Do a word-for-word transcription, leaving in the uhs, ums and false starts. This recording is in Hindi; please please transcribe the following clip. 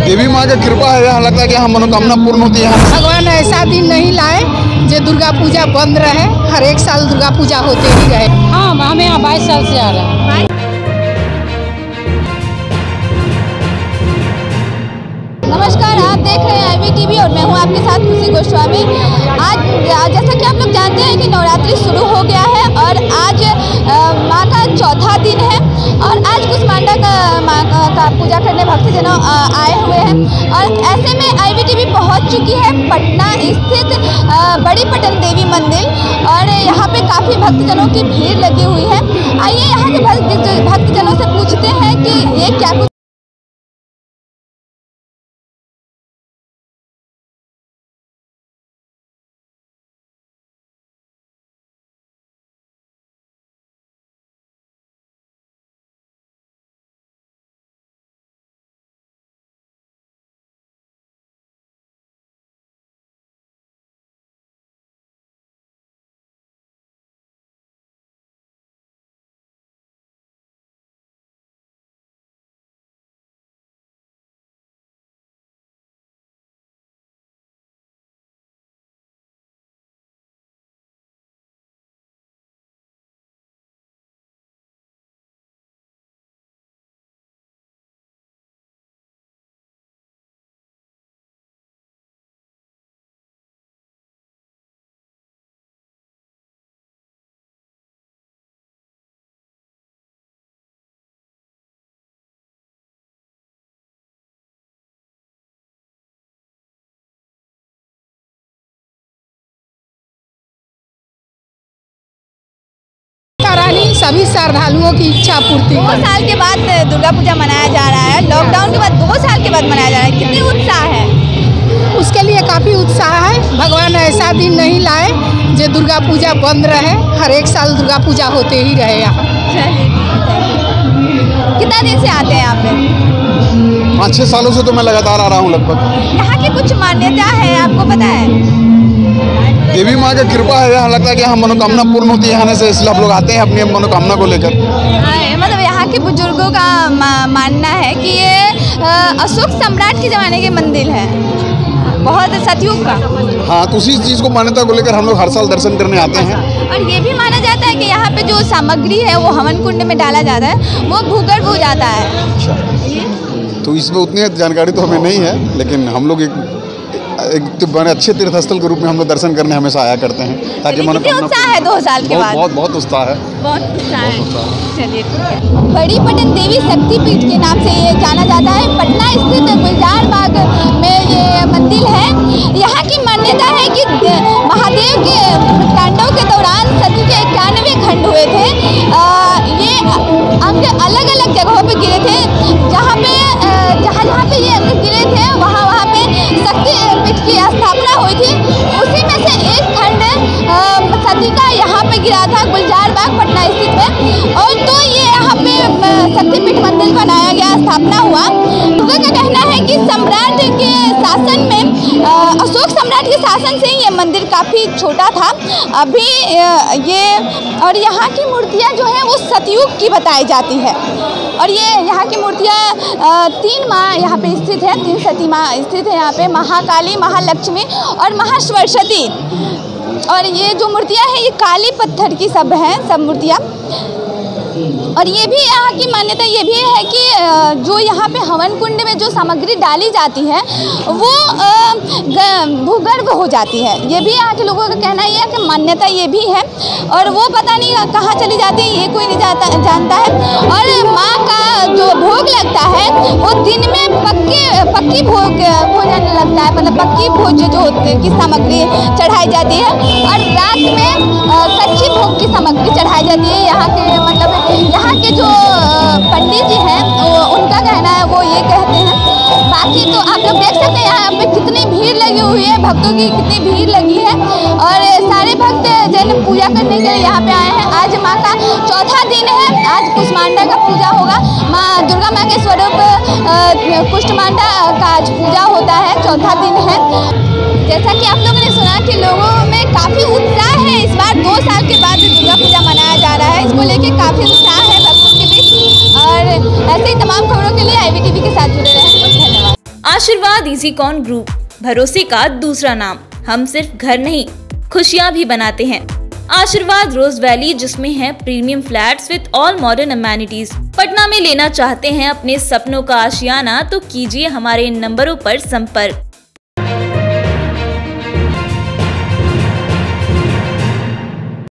देवी माँ की कृपा है, यहाँ लगता है कि यहाँ मनोकामना पूर्ण होती है। भगवान ऐसा दिन नहीं लाए जो दुर्गा पूजा बंद रहे, हर एक साल दुर्गा पूजा होते ही रहे। हाँ, हमें यहाँ बाईस साल से आ रहा है। नमस्कार, आप देख रहे हैं आई वी टी वी और मैं हूं आपके साथ खुशी गोस्वामी। आज जैसा कि आप लोग जानते हैं कि नवरात्रि शुरू हो गया है और आज माँ का चौथा दिन है और आज कुष्मांडा का माँ का पूजा करने भक्तजन आए हुए हैं। और ऐसे में आई वी टी वी पहुँच चुकी है पटना स्थित बड़ी पटन देवी मंदिर और यहाँ पे काफ़ी भक्तजनों की भीड़ लगी हुई है। आइए यहाँ के भक्तजनों से पूछते हैं कि ये क्या कुछ सभी श्रद्धालुओं की इच्छा पूर्ति। दो साल के बाद दुर्गा पूजा मनाया जा रहा है, लॉकडाउन के बाद दो साल के बाद मनाया जा रहा है, कितनी उत्साह है? उसके लिए काफ़ी उत्साह है। भगवान ऐसा दिन नहीं लाए जो दुर्गा पूजा बंद रहे, हर एक साल दुर्गा पूजा होते ही रहे। यहाँ कितना दिन से आते हैं यहाँ पे? पाँच छः सालों से तो मैं लगातार आ रहा हूँ लगभग। यहाँ की कुछ मान्यता है, आपको पता है? देवी माँ की कृपा है, यहाँ लगता है कि यहाँ मनोकामना पूर्ण होती है आने से, इसलिए आप लोग आते हैं अपनी मनोकामना को लेकर। मतलब यहाँ के बुजुर्गों का मा, मानना है कि ये अशोक सम्राट के ज़माने के मंदिर है, बहुत सतयुग का। हाँ, तो उसी चीज़ को मान्यता को लेकर हम लोग हर साल दर्शन करने आते हैं। और ये भी माना जाता है कि यहाँ पे जो सामग्री है वो हवन कुंड में डाला जाता है, वो भूगर्भ हो जाता है। अच्छा, तो इसमें उतनी जानकारी तो हमें नहीं है, लेकिन हम लोग एक एक तो बड़े अच्छे तीर्थस्थल के रूप में हम लोग दर्शन करने हमेशा आया करते हैं, ताकि मनोकामना। उत्साह है दो साल के बाद? बहुत बहुत उत्साह है, बहुत उत्साह है। चलिए, बड़ी पटन देवी शक्तिपीठ के नाम से ये जाना जाता है। पटना स्थित गुलजार बाग में ये मंदिर है। यहाँ की मान्यता है कि महादेव के तांडव के दौरान सती के इक्यानवे खंड हुए थे। ये अंग अलग अलग जगहों पे गिरे थे, जहाँ पे जहाँ जहाँ पे ये अंग गिरे थे वहाँ वहाँ पे शक्तिपीठ की स्थापना हुई थी। उसी में से एक खंड सती का यहाँ पे गिरा था गुलजार बाग पटना स्थित में, और तो ये यहाँ पे शक्तिपीठ मंदिर बनाया गया, स्थापना हुआ। लोगों का कहना है कि सम्राट के शासन में, अशोक सम्राट के शासन से ये मंदिर काफ़ी छोटा था अभी ये। और यहाँ की मूर्तियाँ जो हैं वो सतयुग की बताई जाती है। और ये यहाँ की मूर्तियाँ तीन माँ यहाँ पे स्थित है, तीन सती माँ स्थित है यहाँ पे, महाकाली, महालक्ष्मी और महासरस्वती। और ये जो मूर्तियाँ हैं ये काली पत्थर की सब हैं, सब मूर्तियाँ। और ये भी यहाँ की मान्यता ये भी है कि जो यहाँ पे हवन कुंड में जो सामग्री डाली जाती है वो भूगर्भ हो जाती है। ये भी यहाँ के लोगों का कहना ही है कि मान्यता ये भी है, और वो पता नहीं कहाँ चली जाती है, ये कोई नहीं जाता जानता है। और माँ का जो भोग लगता है वो दिन में पक्के पक्की भोग भोजन लगता है, मतलब पक्की भोज जो की सामग्री चढ़ाई जाती है, और रात में कच्ची भोग की सामग्री चढ़ाई जाती है। यहाँ के मतलब यहाँ के जो पंडित जी हैं उनका कहना है, वो ये कहते हैं। बाकी तो आप लोग देख सकते हैं यहाँ पे कितनी भीड़ लगी हुई है, भक्तों की कितनी भीड़ लगी है, और सारे भक्त जन पूजा करने के लिए यहाँ पे आए हैं। आज माँ का चौथा दिन है, आज कुष्मांडा का पूजा होगा। माँ दुर्गा माँ के स्वरूप कुष्मांडा का आज पूजा होता है, चौथा दिन है। जैसा कि आप लोगों ने सुना कि लोगों में काफ़ी उत्साह है, इस बार दो साल के बाद दुर्गा पूजा मनाया जा रहा है, इसको लेके काफ़ी उत्साह है भक्तों के बीच। और ऐसे ही तमाम खबरों के लिए आई वी टी वी के साथ जुड़े रहें। धन्यवाद। आशीर्वाद इजीकॉन ग्रुप, भरोसे का दूसरा नाम। हम सिर्फ घर नहीं, खुशियां भी बनाते हैं। आशीर्वाद रोज वैली, जिसमें है premium flats with all modern amenities. Patna में लेना चाहते हैं अपने सपनों का आशियाना, तो कीजिए हमारे इन नंबरों पर संपर्क।